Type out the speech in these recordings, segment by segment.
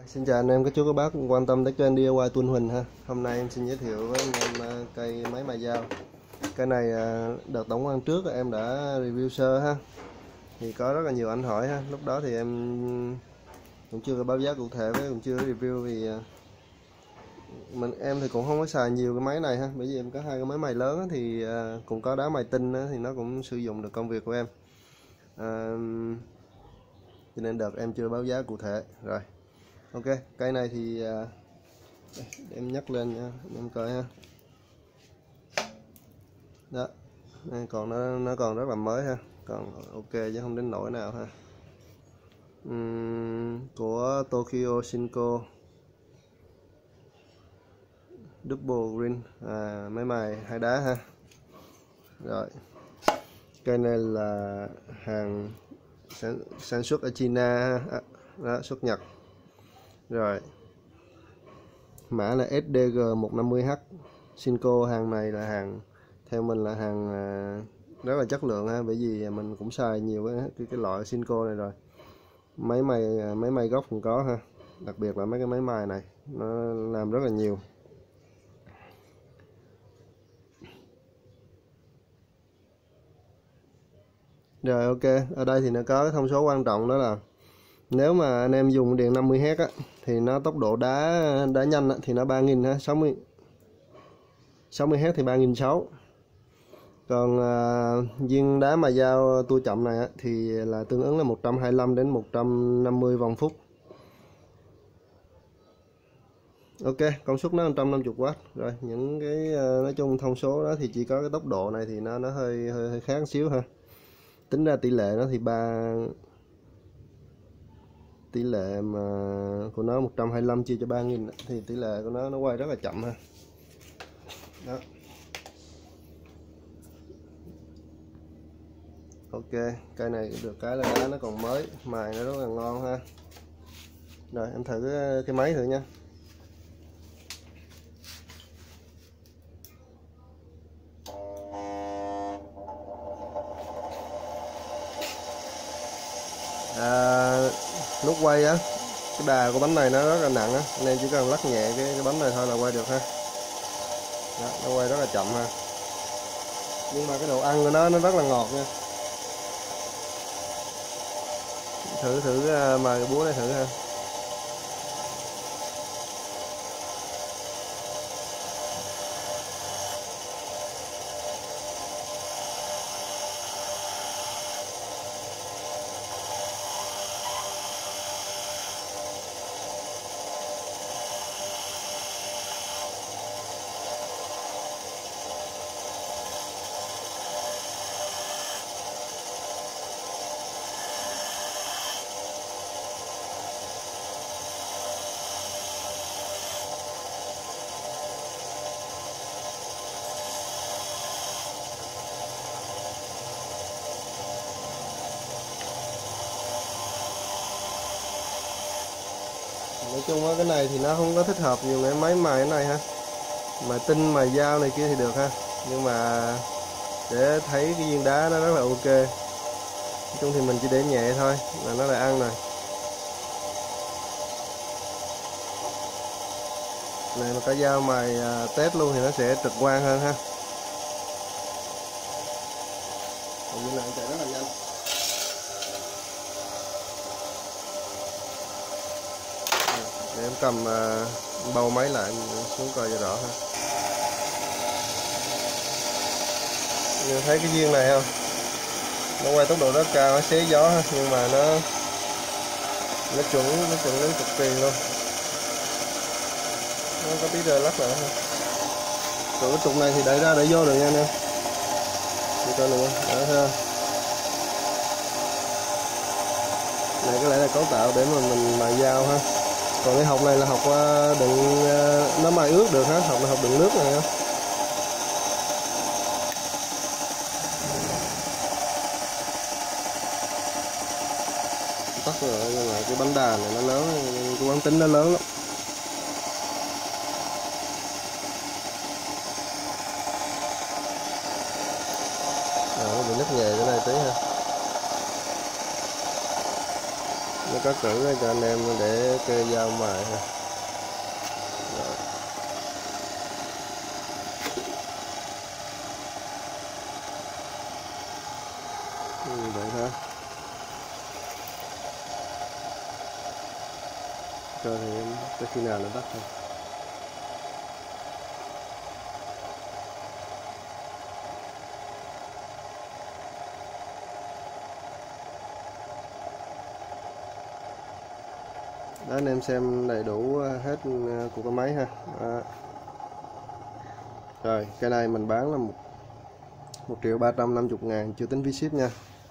Xin chào anh em, các chú các bác quan tâm tới kênh DIY Tuân Huỳnh ha. Hôm nay em xin giới thiệu với anh em cây máy mài dao. Cây này đợt tổng quan trước em đã review sơ ha. Thì có rất là nhiều anh hỏi ha. Lúc đó thì em cũng chưa có báo giá cụ thể với cũng chưa có review vì em thì cũng không có xài nhiều cái máy này ha. Bởi vì em có hai cái máy mài lớn thì cũng có đá mài tinh thì nó cũng sử dụng được công việc của em. Cho nên đợt em chưa báo giá cụ thể rồi. Ok, cây này thì để em nhắc lên nha, em coi ha. Đó, đây còn nó còn rất là mới ha, còn ok chứ không đến nỗi nào ha. Của Tokyo Shinko Double Green, máy mài hai đá ha. Rồi, cây này là hàng sản xuất ở China ha. Đó, xuất Nhật. Rồi, mã là SDG150H. Shinko, hàng này là hàng theo mình là hàng rất là chất lượng ha, bởi vì mình cũng xài nhiều cái loại Shinko này rồi. Máy mài gốc cũng có ha, đặc biệt là mấy cái máy mài này nó làm rất là nhiều. Rồi ok, ở đây thì nó có cái thông số quan trọng đó là nếu mà anh em dùng điện 50Hz á, thì nó tốc độ đá nhanh á, thì nó 3000 ha, 60Hz thì 3600. Còn viên đá mài dao tua chậm này á, thì là tương ứng là 125 đến 150 vòng phút. Ok, công suất nó 150W. Rồi những cái nói chung thông số đó thì chỉ có cái tốc độ này thì nó hơi khác một xíu ha. Tính ra tỷ lệ nó thì tỷ lệ mà của nó 125 chia cho 3000 thì tỷ lệ của nó quay rất là chậm ha. Đó. Ok, cây này được cái là đá nó còn mới, mài nó rất là ngon ha. Rồi em thử cái máy thử nha. Lúc quay á, cái đà của bánh này nó rất là nặng á, nên chỉ cần lắc nhẹ cái bánh này thôi là quay được ha. Đó, nó quay rất là chậm ha, nhưng mà cái độ ăn của nó rất là ngọt nha. Thử mài cái búa này thử ha. Nói chung á, cái này thì nó không có thích hợp nhiều cái máy mài cái này ha, mà tinh mài dao này kia thì được ha, nhưng mà để thấy cái viên đá nó rất là ok. Nói chung thì mình chỉ để nhẹ thôi là nó lại ăn rồi. Này mà cái dao mài test luôn thì nó sẽ trực quan hơn ha. Còn như này chạy rất là nhanh. Để em cầm bầu máy lại xuống coi cho rõ ha. Như thấy cái viên này không, nó quay tốc độ rất cao, nó xé gió ha, nhưng mà nó chuẩn đến cực kỳ luôn. Nó có tí rơ lắc lại ha. Còn cái trục này thì đẩy ra đẩy vô được nha anh em. Đi coi được không? Đó ha. Này có lẽ là cấu tạo để mà mình mài dao ha. Còn cái hộc này là hộc đựng, nó mài ướt được ha, hộc là hộc đựng nước này ha. Tắt rồi, nhưng mà cái bánh đà này nó lớn, cái quán tính nó lớn lắm. Nó bị nứt nhẹ cái này tí ha. nó cắt cử cho anh em để kê dao mài ha. Rồi. Vậy thôi, cho thì em tới khi nào nó tắt thôi. Đó, anh em xem đầy đủ hết của cái máy ha. Đó. Rồi cái này mình bán là 1.350.000 chưa tính phí ship nha.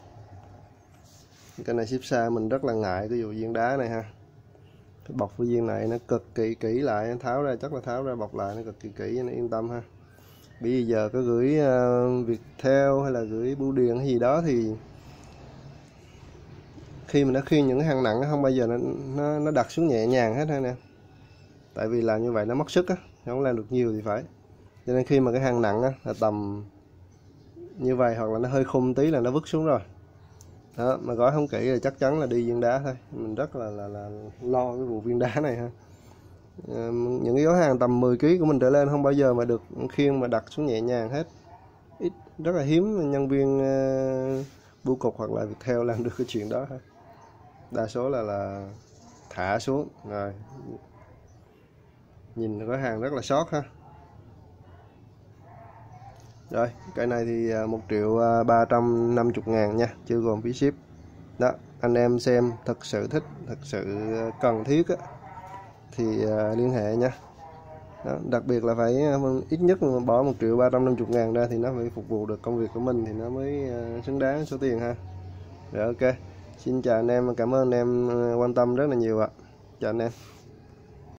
Cái này ship xa mình rất là ngại cái vụ viên đá này ha. Cái bọc với viên này nó cực kỳ kỹ lại, tháo ra chắc là tháo ra bọc lại nó cực kỳ kỹ, nó yên tâm ha. Bây giờ có gửi Viettel hay là gửi bưu điện hay gì đó thì khi mình đã khiêng những cái hàng nặng không bao giờ nó đặt xuống nhẹ nhàng hết ha nè. Tại vì làm như vậy nó mất sức á, không làm được nhiều thì phải. Cho nên khi mà cái hàng nặng á, là tầm như vậy hoặc là nó hơi khum tí là nó vứt xuống rồi. Đó, mà gói không kỹ là chắc chắn là đi viên đá thôi. Mình rất là lo cái vụ viên đá này ha. Những cái gói hàng tầm 10 kg của mình trở lên không bao giờ mà được khiêng mà đặt xuống nhẹ nhàng hết. Rất là hiếm nhân viên bưu cục hoặc là Viettel làm được cái chuyện đó ha. Đa số là thả xuống rồi. Nhìn gói hàng rất là sót ha. Rồi cái này thì 1.350.000 nha, chưa gồm phí ship. Đó, anh em xem thật sự thích, thật sự cần thiết á, thì liên hệ nha. Đó, đặc biệt là phải ít nhất bỏ 1.350.000 ra thì nó phải phục vụ được công việc của mình thì nó mới xứng đáng số tiền ha. Rồi ok, xin chào anh em, cảm ơn anh em quan tâm rất là nhiều ạ. Chào anh em.